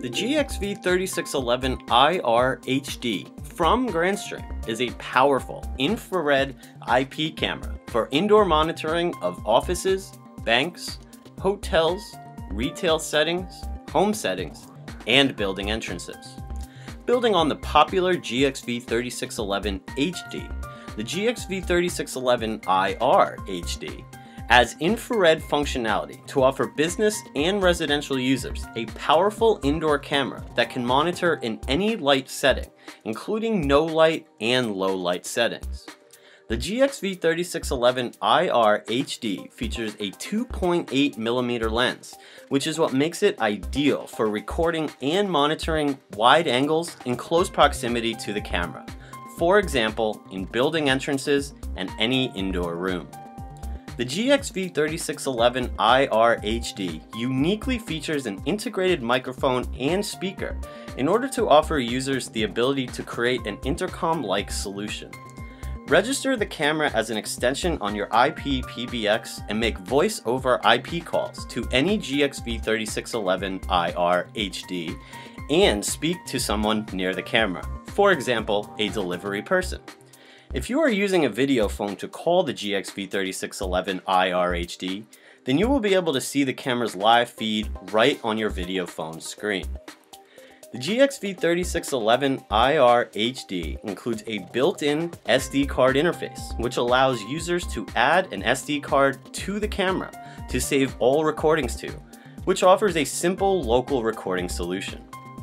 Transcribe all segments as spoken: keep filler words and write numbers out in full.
The G X V thirty-six eleven I R H D from Grandstream is a powerful infrared I P camera for indoor monitoring of offices, banks, hotels, retail settings, home settings, and building entrances. Building on the popular G X V thirty-six eleven H D, the G X V thirty-six eleven I R H D adds infrared functionality to offer business and residential users a powerful indoor camera that can monitor in any light setting, including no light and low light settings. The G X V thirty-six eleven I R H D features a two point eight millimeter lens, which is what makes it ideal for recording and monitoring wide angles in close proximity to the camera, for example, in building entrances and any indoor room. The G X V thirty-six eleven I R H D uniquely features an integrated microphone and speaker in order to offer users the ability to create an intercom-like solution. Register the camera as an extension on your I P P B X and make voice over I P calls to any G X V thirty-six eleven I R H D and speak to someone near the camera, for example, a delivery person. If you are using a video phone to call the G X V thirty-six eleven I R H D, then you will be able to see the camera's live feed right on your video phone screen. The G X V thirty-six eleven I R H D includes a built-in S D card interface, which allows users to add an S D card to the camera to save all recordings to, which offers a simple local recording solution.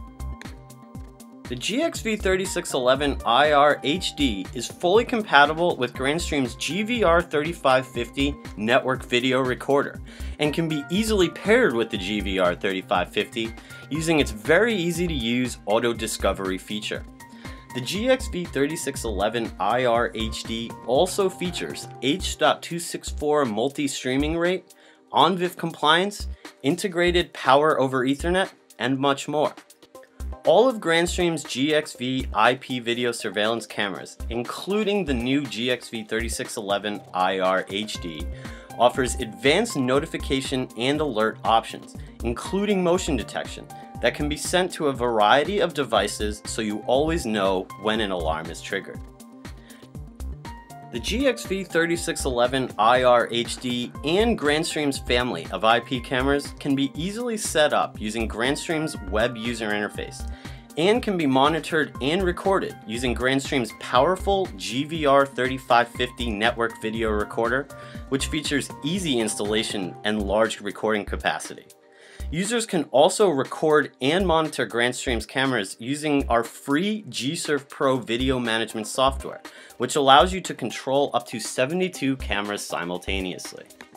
The G X V thirty-six eleven I R H D is fully compatible with Grandstream's G V R thirty-five fifty network video recorder and can be easily paired with the G V R thirty-five fifty using its very easy to use auto discovery feature. The G X V thirty-six eleven I R H D also features H two sixty-four multi-streaming rate, O N V I F compliance, integrated power over Ethernet, and much more. All of Grandstream's G X V I P video surveillance cameras, including the new G X V thirty-six eleven I R H D, offers advanced notification and alert options, including motion detection, that can be sent to a variety of devices so you always know when an alarm is triggered. The G X V thirty-six eleven I R H D and Grandstream's family of I P cameras can be easily set up using Grandstream's web user interface and can be monitored and recorded using Grandstream's powerful G V R thirty-five fifty network video recorder, which features easy installation and large recording capacity. Users can also record and monitor Grandstream's cameras using our free G Surf Pro video management software, which allows you to control up to seventy-two cameras simultaneously.